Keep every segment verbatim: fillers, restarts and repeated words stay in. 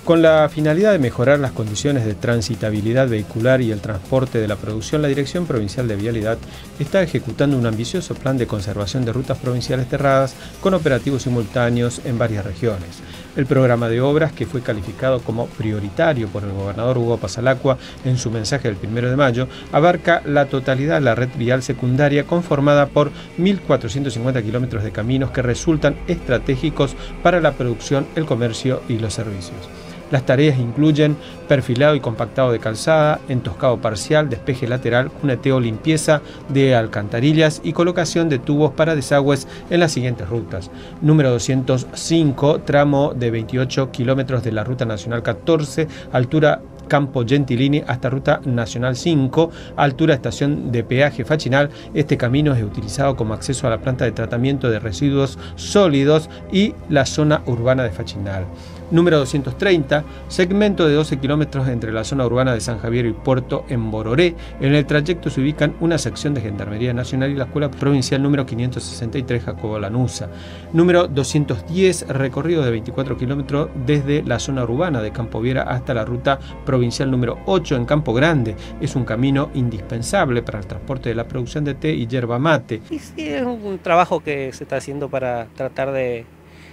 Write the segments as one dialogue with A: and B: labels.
A: Con la finalidad de mejorar las condiciones de transitabilidad vehicular y el transporte de la producción, la Dirección Provincial de Vialidad está ejecutando un ambicioso plan de conservación de rutas provinciales cerradas con operativos simultáneos en varias regiones. El programa de obras, que fue calificado como prioritario por el gobernador Hugo Pasalacqua en su mensaje del primero de mayo, abarca la totalidad de la red vial secundaria conformada por mil cuatrocientos cincuenta kilómetros de caminos que resultan estratégicos para la producción, el comercio y los servicios. Las tareas incluyen perfilado y compactado de calzada, entoscado parcial, despeje lateral, cuneteo, limpieza de alcantarillas y colocación de tubos para desagües en las siguientes rutas. Número doscientos cinco, tramo de veintiocho kilómetros de la Ruta Nacional catorce, altura Campo Gentilini hasta Ruta Nacional cinco, altura estación de peaje Fachinal. Este camino es utilizado como acceso a la planta de tratamiento de residuos sólidos y la zona urbana de Fachinal. Número doscientos treinta, segmento de doce kilómetros entre la zona urbana de San Javier y Puerto en Bororé. En el trayecto se ubican una sección de Gendarmería Nacional y la Escuela Provincial número quinientos sesenta y tres Jacobo Lanuza. Número doscientos diez, recorrido de veinticuatro kilómetros desde la zona urbana de Campo Viera hasta la ruta provincial número ocho en Campo Grande. Es un camino indispensable para el transporte de la producción de té y yerba mate.
B: Y sí, es un trabajo que se está haciendo para tratar de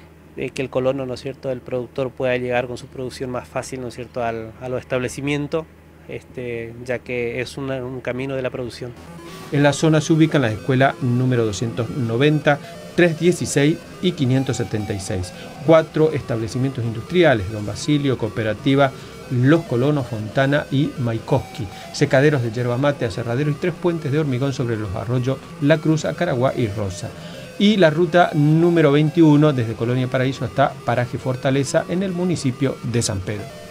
B: de que el colono, ¿no es cierto?, el productor pueda llegar con su producción más fácil, ¿no es cierto?, al, a los establecimientos, este, ya que es una, un camino de la producción.
A: En la zona se ubican las escuelas número doscientos noventa, trescientos dieciséis y quinientos setenta y seis. Cuatro establecimientos industriales: Don Basilio, Cooperativa Los Colonos, Fontana y Maikoski, secaderos de yerba mate, aserradero y tres puentes de hormigón sobre los arroyos La Cruz, Acaraguá y Rosa. Y la ruta número veintiuno desde Colonia Paraíso hasta Paraje Fortaleza en el municipio de San Pedro.